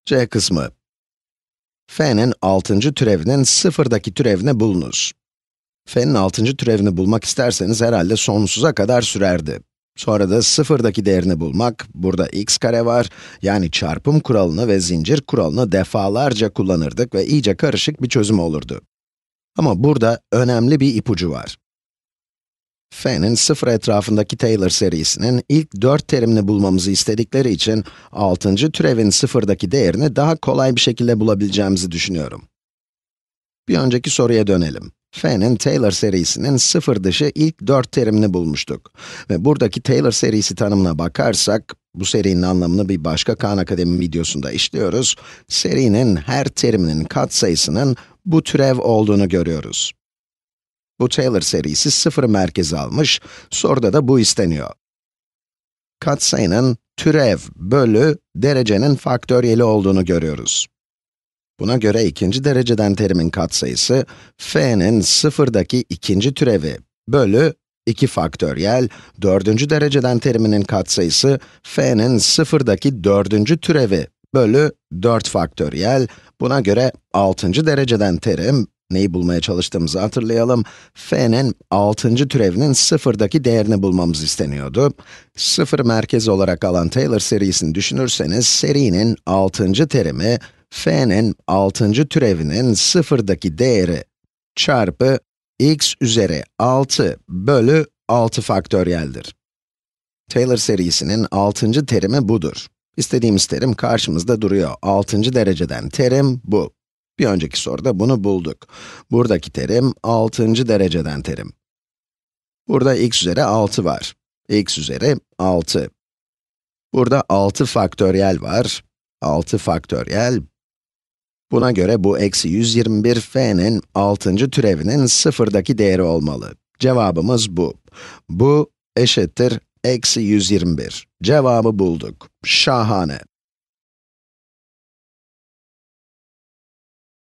C kısmı. F'nin 6. türevinin sıfırdaki türevini bulunuz. F'nin 6. türevini bulmak isterseniz herhalde sonsuza kadar sürerdi. Sonra da sıfırdaki değerini bulmak, burada x kare var, yani çarpım kuralını ve zincir kuralını defalarca kullanırdık ve iyice karışık bir çözüm olurdu. Ama burada önemli bir ipucu var. F'nin sıfır etrafındaki Taylor serisinin ilk 4 terimini bulmamızı istedikleri için 6. türevin sıfırdaki değerini daha kolay bir şekilde bulabileceğimizi düşünüyorum. Bir önceki soruya dönelim. F'nin Taylor serisinin sıfır dışı ilk 4 terimini bulmuştuk. Ve buradaki Taylor serisi tanımına bakarsak, bu serinin anlamını bir başka Khan Akademi videosunda işliyoruz. Serinin her teriminin katsayısının bu türev olduğunu görüyoruz. Bu Taylor serisi sıfırı merkeze almış, soruda da bu isteniyor. Katsayının türev bölü derecenin faktöriyeli olduğunu görüyoruz. Buna göre ikinci dereceden terimin katsayısı, f'nin sıfırdaki ikinci türevi bölü 2 faktöriyel, dördüncü dereceden teriminin katsayısı, f'nin sıfırdaki dördüncü türevi bölü 4 faktöriyel. Buna göre 6. dereceden terim, neyi bulmaya çalıştığımızı hatırlayalım. F'nin 6. türevinin sıfırdaki değerini bulmamız isteniyordu. Sıfır merkez olarak alan Taylor serisini düşünürseniz, serinin 6. terimi, f'nin 6. türevinin sıfırdaki değeri çarpı x üzeri 6 bölü 6 faktöriyeldir. Taylor serisinin 6. terimi budur. İstediğimiz terim karşımızda duruyor. 6. dereceden terim bu. Bir önceki soruda bunu bulduk. Buradaki terim 6. dereceden terim. Burada x üzeri 6 var. X üzeri 6. Burada 6 faktöriyel var. 6 faktöriyel. Buna göre bu eksi 121 f'nin 6. türevinin sıfırdaki değeri olmalı. Cevabımız bu. Bu eşittir eksi 121. Cevabı bulduk. Şahane.